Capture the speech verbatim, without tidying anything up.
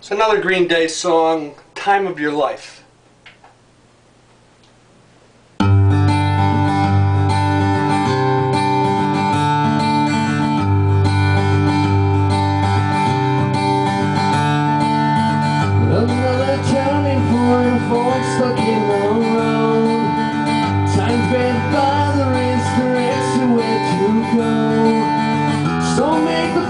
It's another Green Day song, Time of Your Life. Another turning point, fork stuck in the road. Time fed by the race directs you where to go. So make the